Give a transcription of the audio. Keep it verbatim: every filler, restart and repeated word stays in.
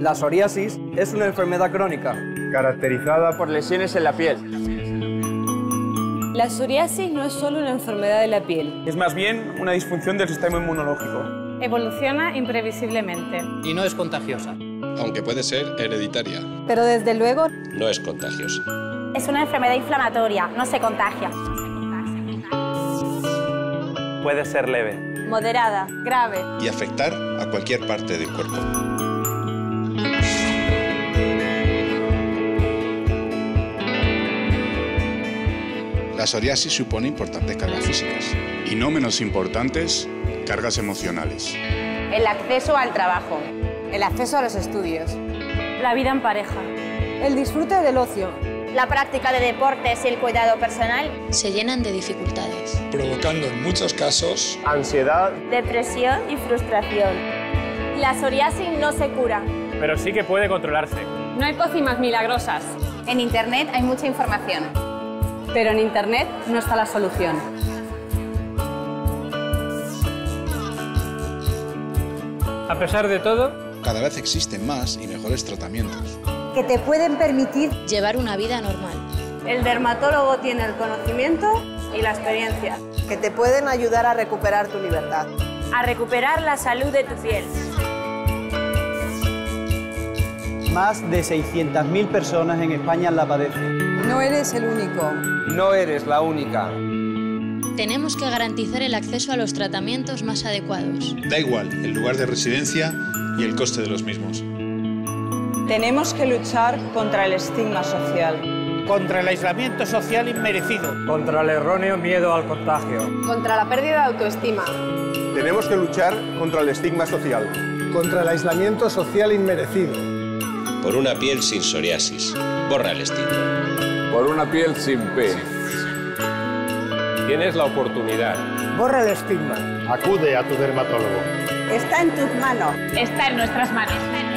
La psoriasis es una enfermedad crónica caracterizada por lesiones en la piel. La psoriasis no es solo una enfermedad de la piel. Es más bien una disfunción del sistema inmunológico. Evoluciona imprevisiblemente. Y no es contagiosa. Aunque puede ser hereditaria. Pero desde luego no es contagiosa. Es una enfermedad inflamatoria, no se contagia. Puede ser leve, moderada, grave y afectar a cualquier parte del cuerpo. La psoriasis supone importantes cargas físicas. Y no menos importantes, cargas emocionales. El acceso al trabajo. El acceso a los estudios. La vida en pareja. El disfrute del ocio. La práctica de deportes y el cuidado personal se llenan de dificultades, provocando en muchos casos ansiedad, depresión y frustración. La psoriasis no se cura, pero sí que puede controlarse. No hay pócimas milagrosas. En Internet hay mucha información. Pero en Internet no está la solución. A pesar de todo, cada vez existen más y mejores tratamientos que te pueden permitir llevar una vida normal. El dermatólogo tiene el conocimiento y la experiencia. Que te pueden ayudar a recuperar tu libertad. A recuperar la salud de tu piel. Más de seiscientas mil personas en España la padecen. No eres el único. No eres la única. Tenemos que garantizar el acceso a los tratamientos más adecuados. Da igual el lugar de residencia y el coste de los mismos. Tenemos que luchar contra el estigma social. Contra el aislamiento social inmerecido. Contra el erróneo miedo al contagio. Contra la pérdida de autoestima. Tenemos que luchar contra el estigma social. Contra el aislamiento social inmerecido. Por una piel sin psoriasis. Borra el estigma. Por una piel sin P. Tienes la oportunidad. Borra el estigma. Acude a tu dermatólogo. Está en tus manos. Está en nuestras manos.